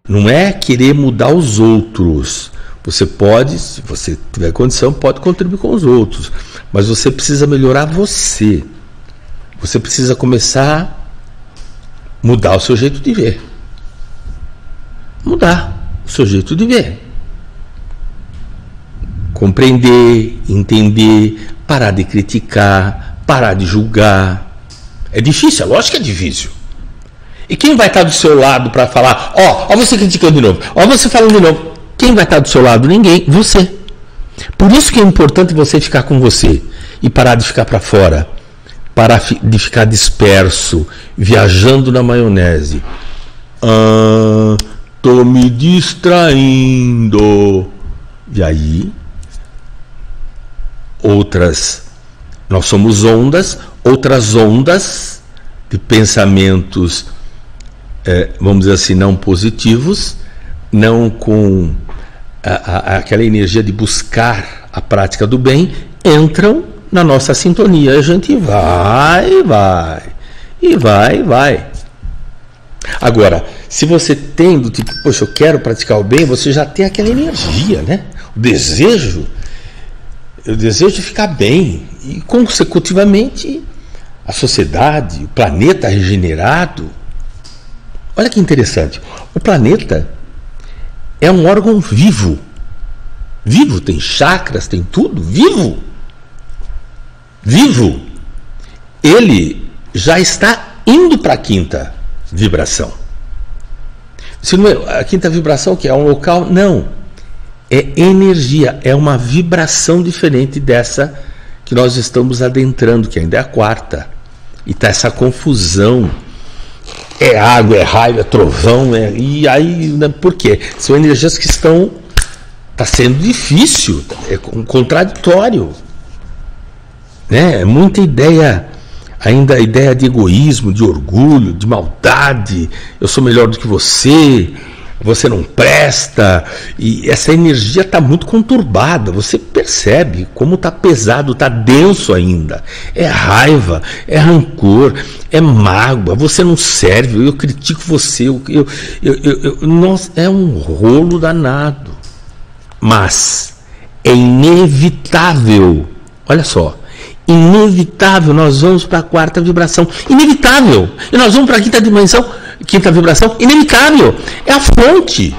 Não é querer mudar os outros. Você pode, se você tiver condição, pode contribuir com os outros. Mas você precisa melhorar você. Você precisa começar a mudar o seu jeito de ver. Mudar o seu jeito de ver. Compreender, entender, parar de criticar, parar de julgar. É difícil, é lógico que é difícil. E quem vai estar do seu lado para falar, ó você criticando de novo, ó você falando de novo. Quem vai estar do seu lado? Ninguém, você. Por isso que é importante você ficar com você e parar de ficar para fora, parar de ficar disperso, viajando na maionese. Tô me distraindo. E aí, nós somos outras ondas de pensamentos, vamos dizer assim, não positivos, não com aquela energia de buscar a prática do bem, entram na nossa sintonia. A gente vai. Agora, se você tem do tipo, poxa, eu quero praticar o bem, você já tem aquela energia, né? O desejo de ficar bem. E, consecutivamente, a sociedade, o planeta regenerado. Olha que interessante. O planeta é um órgão vivo. Vivo, tem chakras, tem tudo. Vivo. Ele já está indo para a quinta vibração. Se não é a quinta vibração, que é um local, não. É energia, é uma vibração diferente dessa que nós estamos adentrando, que ainda é a quarta. E está essa confusão. É água, é raio, é trovão, e aí, por quê? São energias que está sendo difícil, é contraditório, né? Muita ideia, ainda a ideia de egoísmo, de orgulho, de maldade, eu sou melhor do que você não presta, e essa energia está muito conturbada, você percebe como está pesado, está denso ainda, é raiva, é rancor, é mágoa, você não serve, eu critico você, nossa, é um rolo danado, mas é inevitável, olha só, inevitável, nós vamos para a quarta vibração, inevitável, e nós vamos para a quinta dimensão, quinta vibração, inevitável, é a fonte.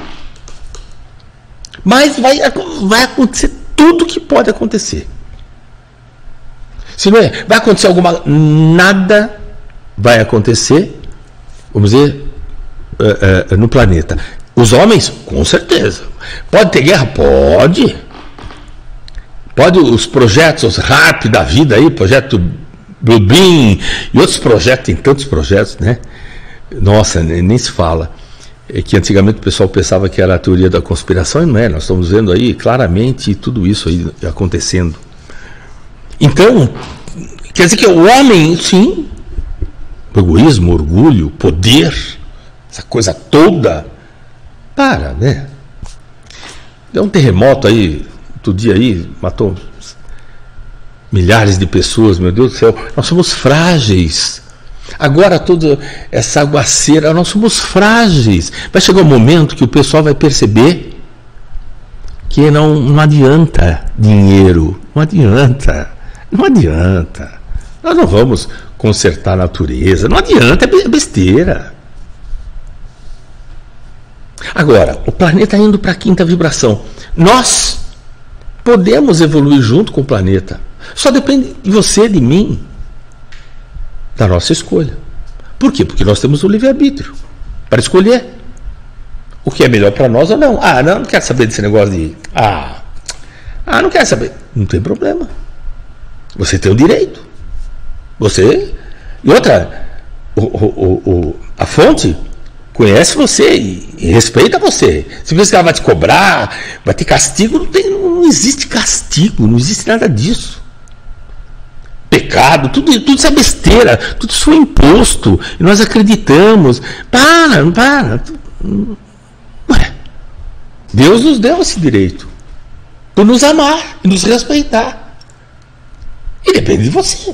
Mas vai acontecer tudo que pode acontecer. Se não é, vai acontecer nada vai acontecer, vamos dizer, no planeta. Os homens, com certeza. Pode ter guerra? Pode. Pode os projetos, os RAP da vida aí, projeto Bluebeam e outros projetos, tem tantos projetos, né? Nossa, nem se fala. É que antigamente o pessoal pensava que era a teoria da conspiração, e não é. Nós estamos vendo aí claramente tudo isso aí acontecendo. Então, quer dizer que o homem, sim, o egoísmo, o orgulho, o poder, essa coisa toda, né? Deu um terremoto aí, outro dia aí, matou milhares de pessoas, meu Deus do céu. Nós somos frágeis. Agora toda essa aguaceira, nós somos frágeis. Vai chegar um momento que o pessoal vai perceber que não adianta dinheiro, não adianta. Nós não vamos consertar a natureza, não adianta, é besteira. Agora, o planeta indo para a quinta vibração. Nós podemos evoluir junto com o planeta. Só depende de você, de mim, da nossa escolha. Por quê? Porque nós temos o livre-arbítrio para escolher o que é melhor para nós ou não. Não quero saber desse negócio de... não quero saber. Não tem problema. Você tem o direito. Você... E outra, a fonte conhece você e respeita você. Se você que ela vai te cobrar, vai ter castigo, não existe castigo, não existe nada disso. Pecado, tudo isso é besteira, tudo isso foi imposto, e nós acreditamos. Para. Ué, Deus nos deu esse direito, por nos amar e nos respeitar. E depende de você.